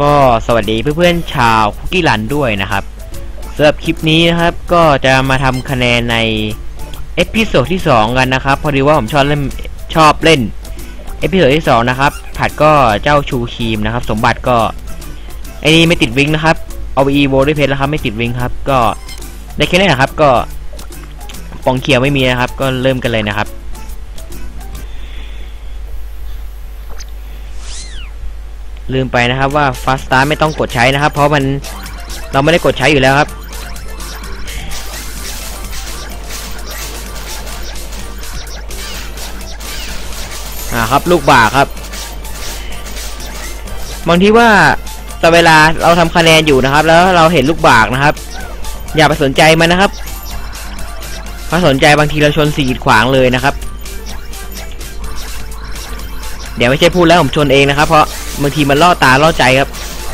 ก็สวัสดีเพื่อนๆชาวคุกกี้รันด้วยนะครับสำหรับคลิปนี้นะครับก็จะมาทำคะแนนในเอพิโซดที่2กันนะครับพอดีว่าผมชอบเล่นเอพิโซดที่2นะครับผัดก็เจ้าชูครีมนะครับสมบัติก็ไอ้นี่ไม่ติดวิงนะครับเอาอีโวด้วยเพชรแล้วครับไม่ติดวิงครับก็ได้แค่นี้นะครับก็ปองเขียวไม่มีนะครับก็เริ่มกันเลยนะครับลืมไปนะครับว่า Fast Start ไม่ต้องกดใช้นะครับเพราะเราไม่ได้กดใช้อยู่แล้วครับครับลูกบ่าครับบางทีว่าแต่เวลาเราทำคะแนนอยู่นะครับแล้วเราเห็นลูกบากนะครับอย่าไปสนใจมันนะครับถ้าสนใจบางทีเราชนสีกีดขวางเลยนะครับเดี๋ยวไม่ใช่พูดแล้วผมชนเองนะครับเพราะบางทีมันล่อตาล่อใจครับ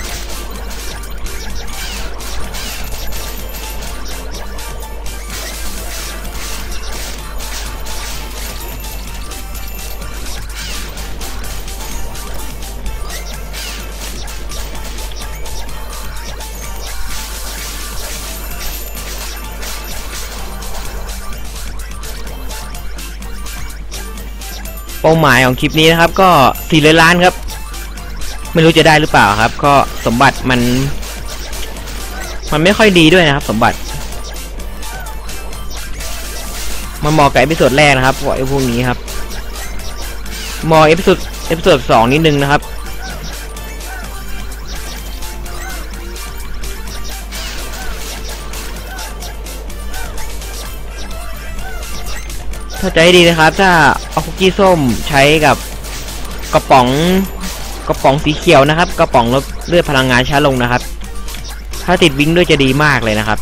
เป้าหมายของคลิปนี้นะครับก็400 ล้านครับไม่รู้จะได้หรือเปล่าครับก็สมบัติมันไม่ค่อยดีด้วยนะครับสมบัติมันเหมาะกับเอพิโซดแรกนะครับพวกไอ้พวกนี้ครับเหมาะเอพิโซด2นิดนึงนะครับเข้าใจดีนะครับถ้าเอาคุกกี้ส้มใช้กับกระป๋องสีเขียวนะครับกระป๋องลดเลือดพลังงานช้าลงนะครับถ้าติดวิงด้วยจะดีมากเลยนะครับ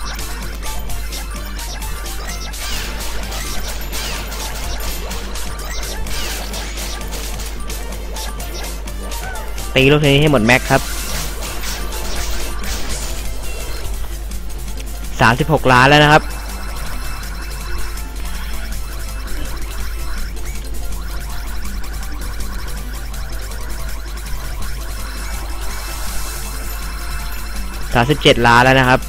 ตีลูกนี้ให้หมดแม็กครับ36 ล้านแล้วนะครับ37 ล้านแล้วนะครับ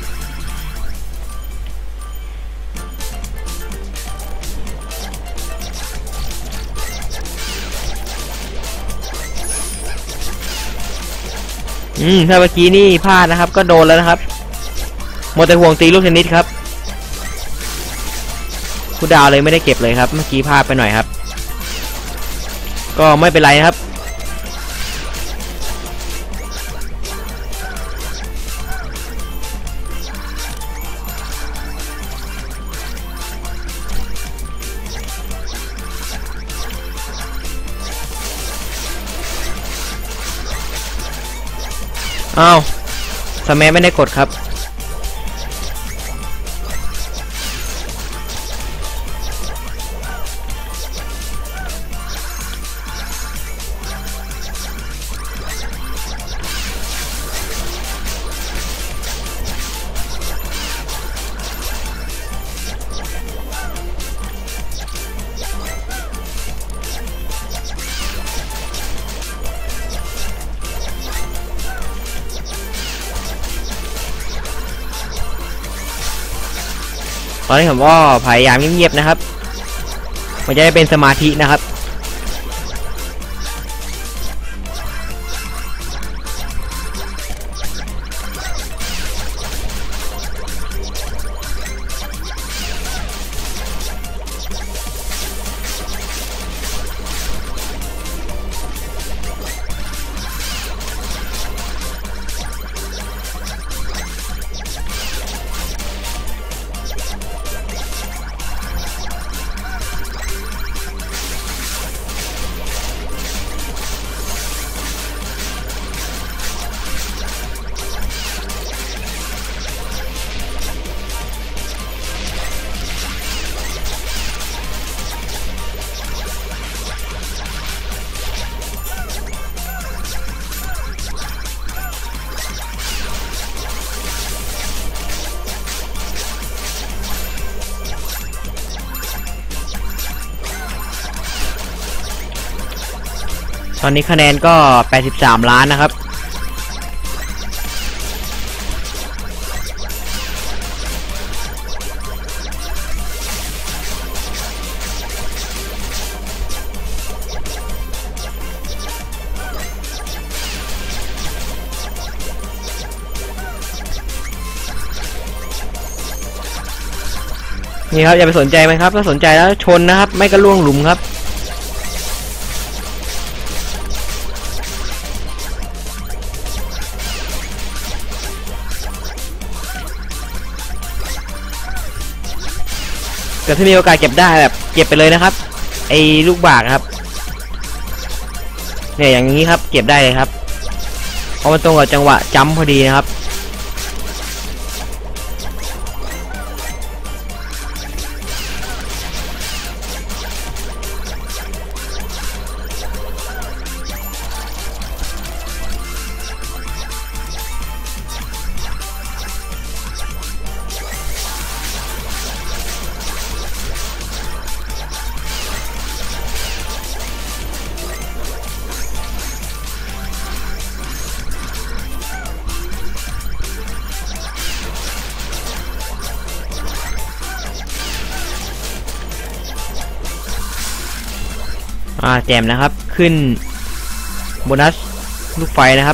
ถ้าเมื่อกี้นี่พลาดนะครับก็โดนแล้วนะครับหมดแต่ห่วงตีลูกเทนนิสครับผู้ดาวเลยไม่ได้เก็บเลยครับเมื่อกี้พลาดไปหน่อยครับก็ไม่เป็นไรนะครับอ้าวสแมัยไม่ได้กดครับตอนนี้ผมก็พยายามเงียบๆนะครับมันจะได้เป็นสมาธินะครับตอนนี้คะแนนก็83 ล้านนะครับนี่ครับอย่าไปสนใจมันครับถ้าสนใจแล้วชนนะครับไม่ก็ล่วงหลุมครับแต่ถ้ามีโอกาสเก็บได้แบบเก็บไปเลยนะครับไอ้ลูกบากครับเนี่ยอย่างนี้ครับเก็บได้เลยครับเพราะมันตรงกับจังหวะจัมป์พอดีนะครับแจมนะครับขึ้นโบนัสลูกไฟนะครับ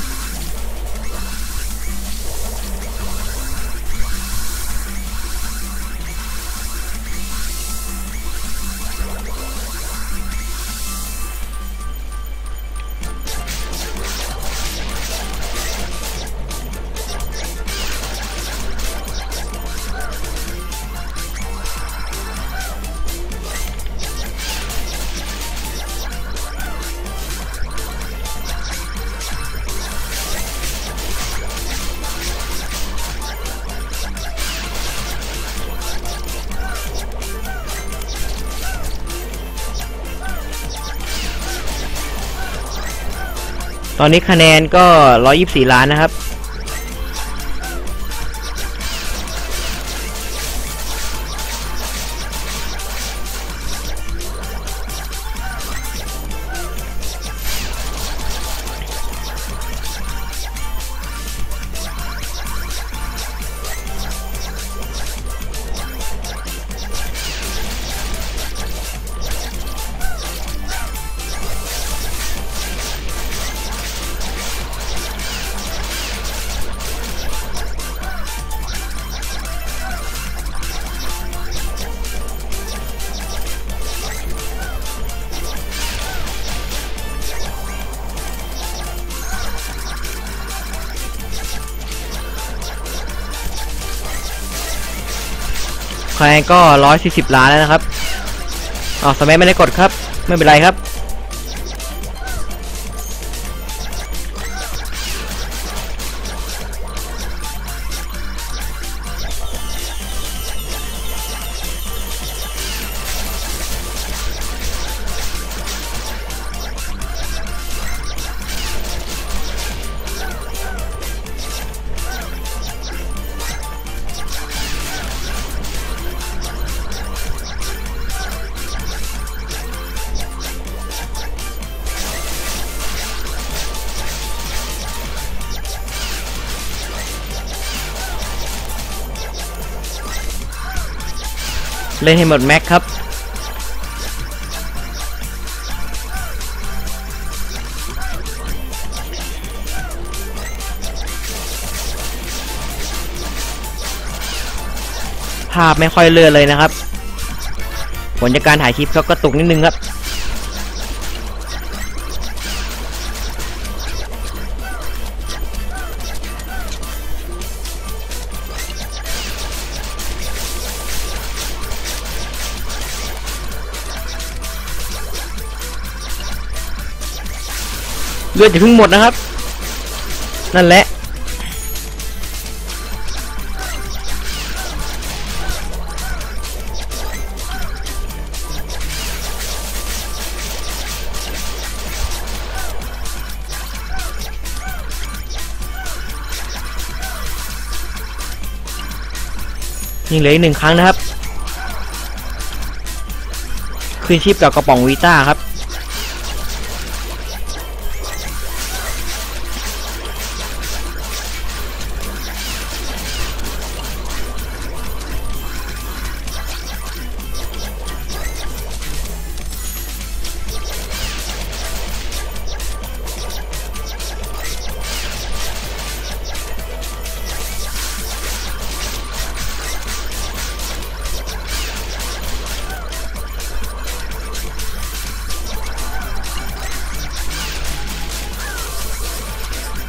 ตอนนี้คะแนนก็124ล้านนะครับคะแนนก็140ล้านแล้วนะครับสมัยไม่ได้กดครับไม่เป็นไรครับเล่นให้หมดแม็กครับภาพไม่ค่อยเลื่อนเลยนะครับผลจากการถ่ายคลิปก็กระตุกนิดนึงครับเลือดจะเพิ่งหมดนะครับนั่นแหละยังเหลืออีก1 ครั้งนะครับคืนชีพกับกระป๋องวีต้าครับ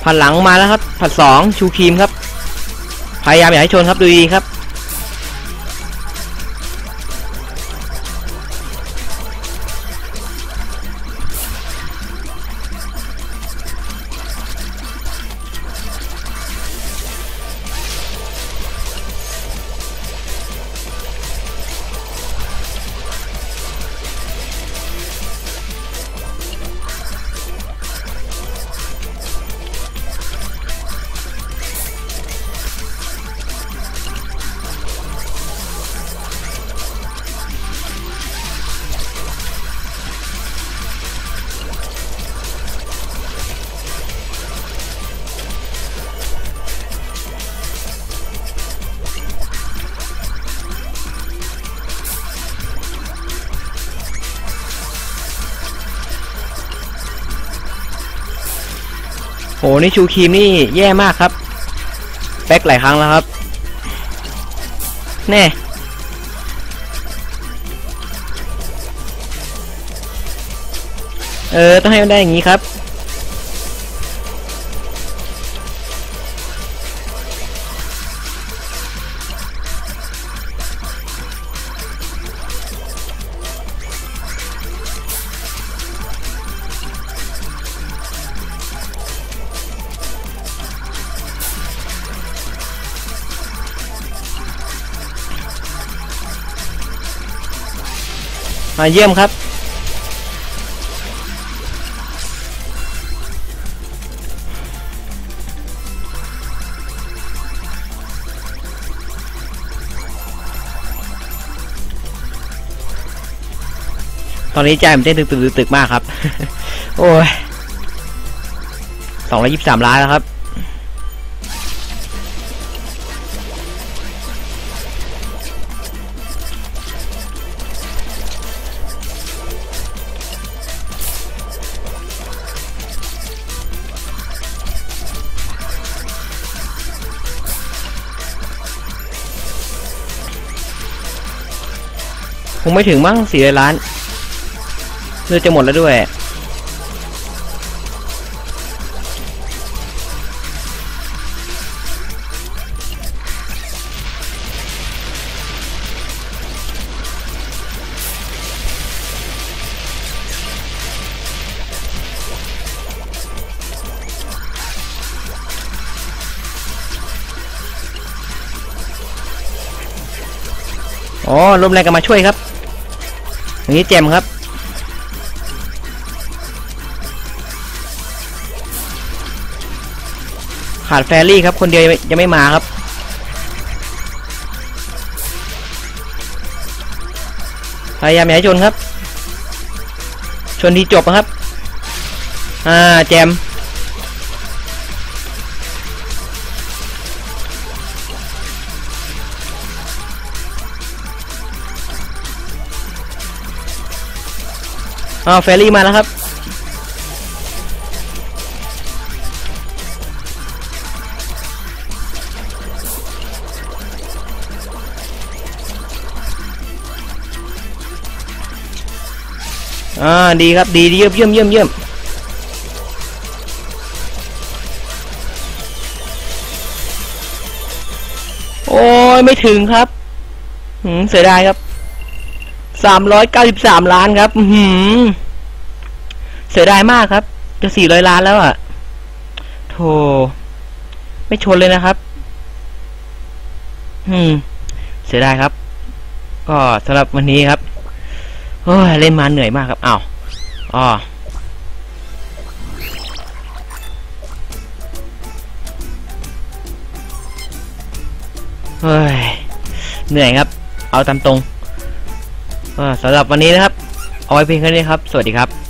ผัดหลังมาแล้วครับผัด2ชูครีมครับพยายามอย่าให้ชนครับดูดีครับโหนี่ชูครีมนี่แย่มากครับแป๊กหลายครั้งแล้วครับแน่ต้องให้มันได้อย่างนี้ครับมาเยี่ยมครับตอนนี้ใจมันเต้นตึกมากครับ โอ้ย223 ล้านแล้วครับคงไม่ถึงมั้ง400 ล้านเลือดจะหมดแล้วด้วยอ๋อลมแรงกันมาช่วยครับอย่างนี้แจมครับขาดแฟรี่ครับคนเดียวยังไม่มาครับพยายามอย่าให้ชนครับชนทีจบนะครับแจมแฟรี่มาแล้วครับดีครับดีเยี่ยมโอ้ยไม่ถึงครับเสียดายครับ393 ล้านครับเสียดายมากครับจะ400 ล้านแล้วอ่ะโธ่ไม่ชนเลยนะครับเสียดายครับก็สำหรับวันนี้ครับโอ้ยเล่นมาเหนื่อยมากครับเฮ้ยเหนื่อยครับเอาตามตรงสำหรับวันนี้นะครับเอาไว้เพียงแค่นี้ครับสวัสดีครับ